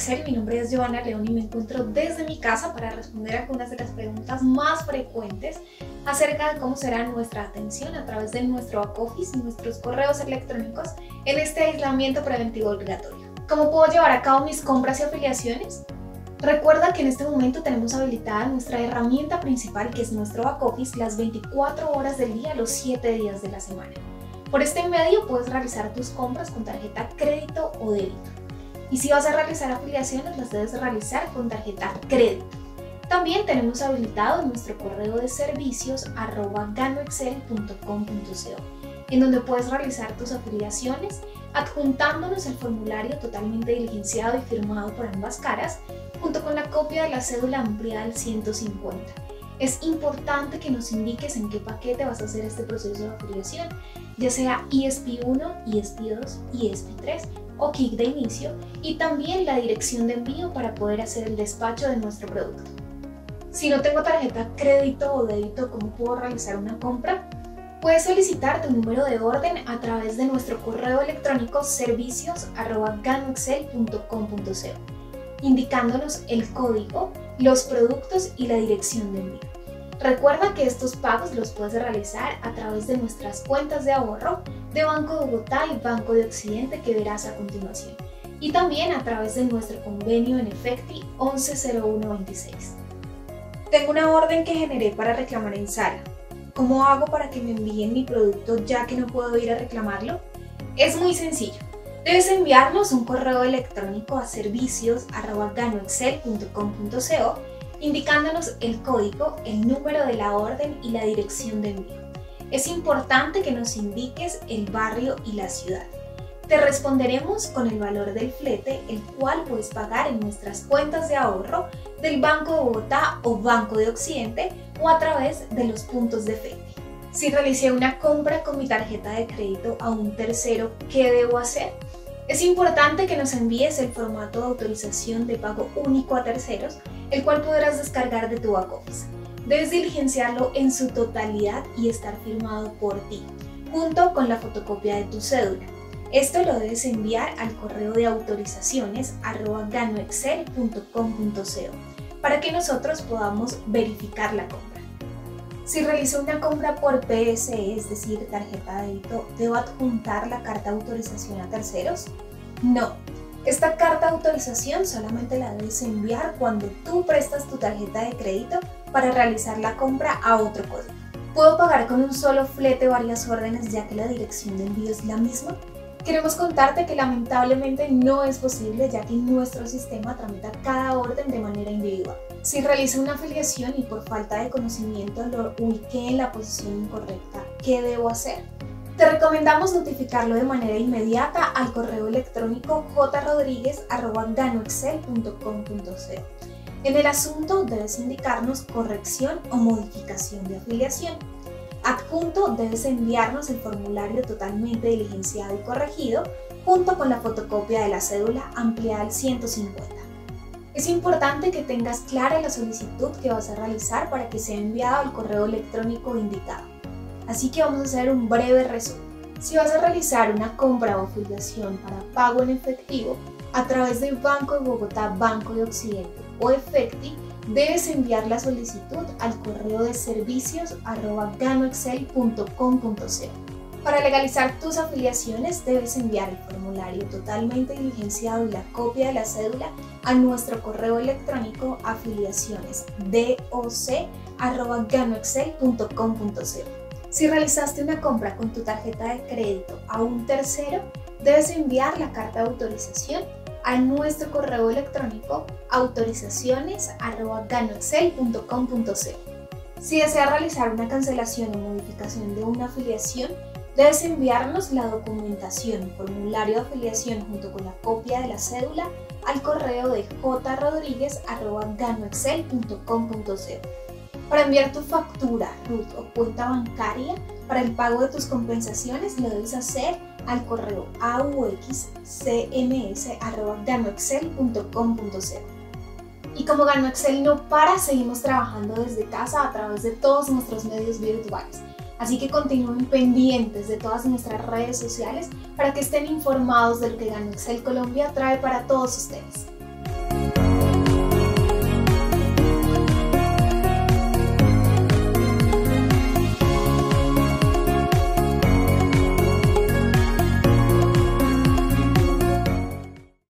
Excel, mi nombre es Giovanna León y me encuentro desde mi casa para responder algunas de las preguntas más frecuentes acerca de cómo será nuestra atención a través de nuestro back office y nuestros correos electrónicos en este aislamiento preventivo obligatorio. ¿Cómo puedo llevar a cabo mis compras y afiliaciones? Recuerda que en este momento tenemos habilitada nuestra herramienta principal, que es nuestro back office, las 24 horas del día, los 7 días de la semana. Por este medio puedes realizar tus compras con tarjeta crédito o débito. Y si vas a realizar afiliaciones, las debes realizar con tarjeta crédito. También tenemos habilitado nuestro correo de servicios @ganoexcel.com.co, en donde puedes realizar tus afiliaciones adjuntándonos el formulario totalmente diligenciado y firmado por ambas caras, junto con la copia de la cédula ampliada al 150. Es importante que nos indiques en qué paquete vas a hacer este proceso de afiliación, ya sea ESP1, ESP2, ESP3 o kit de inicio, y también la dirección de envío para poder hacer el despacho de nuestro producto. Si no tengo tarjeta crédito o débito, ¿cómo puedo realizar una compra? Puedes solicitar tu número de orden a través de nuestro correo electrónico servicios@ganoexcel.com.co, indicándonos el código, los productos y la dirección de envío. Recuerda que estos pagos los puedes realizar a través de nuestras cuentas de ahorro de Banco de Bogotá y Banco de Occidente, que verás a continuación, y también a través de nuestro convenio en Efecti 110126. Tengo una orden que generé para reclamar en Zara. ¿Cómo hago para que me envíen mi producto ya que no puedo ir a reclamarlo? Es muy sencillo. Debes enviarnos un correo electrónico a servicios@ganoexcel.com.co indicándonos el código, el número de la orden y la dirección de envío. Es importante que nos indiques el barrio y la ciudad. Te responderemos con el valor del flete, el cual puedes pagar en nuestras cuentas de ahorro del Banco de Bogotá o Banco de Occidente o a través de los puntos de Efecti. Si realicé una compra con mi tarjeta de crédito a un tercero, ¿qué debo hacer? Es importante que nos envíes el formato de autorización de pago único a terceros, el cual podrás descargar de tu back office. Debes diligenciarlo en su totalidad y estar firmado por ti, junto con la fotocopia de tu cédula. Esto lo debes enviar al correo de autorizaciones @ganoexcel.com.co para que nosotros podamos verificar la compra. Si realizo una compra por PSE, es decir, tarjeta de débito, ¿debo adjuntar la carta de autorización a terceros? No. Esta carta de autorización solamente la debes enviar cuando tú prestas tu tarjeta de crédito para realizar la compra a otro código. ¿Puedo pagar con un solo flete varias órdenes ya que la dirección de envío es la misma? Queremos contarte que lamentablemente no es posible, ya que nuestro sistema tramita cada orden de manera individual. Si realizo una afiliación y por falta de conocimiento lo ubiqué en la posición incorrecta, ¿qué debo hacer? Te recomendamos notificarlo de manera inmediata al correo electrónico jrodriguez@ganoexcel.com.co. En el asunto debes indicarnos corrección o modificación de afiliación. Adjunto debes enviarnos el formulario totalmente diligenciado y corregido, junto con la fotocopia de la cédula ampliada al 150. Es importante que tengas clara la solicitud que vas a realizar para que sea enviado al correo electrónico indicado. Así que vamos a hacer un breve resumen. Si vas a realizar una compra o afiliación para pago en efectivo a través del Banco de Bogotá, Banco de Occidente o Efecti, debes enviar la solicitud al correo de servicios@ganoexcel.com.co. Para legalizar tus afiliaciones debes enviar el formulario totalmente diligenciado y la copia de la cédula a nuestro correo electrónico afiliacionesdoc@ganoexcel.com.co. Si realizaste una compra con tu tarjeta de crédito a un tercero, debes enviar la carta de autorización a nuestro correo electrónico autorizaciones@ganoexcel.com.co. Si deseas realizar una cancelación o modificación de una afiliación, debes enviarnos la documentación, formulario de afiliación junto con la copia de la cédula al correo de jrodriguez@ganoexcel.com.co. Para enviar tu factura, RUT o cuenta bancaria para el pago de tus compensaciones, lo debes hacer al correo auxcms@ganoexcel.com.co. Y como GanoExcel no para, seguimos trabajando desde casa a través de todos nuestros medios virtuales. Así que continúen pendientes de todas nuestras redes sociales para que estén informados de lo que GanoExcel Colombia trae para todos ustedes.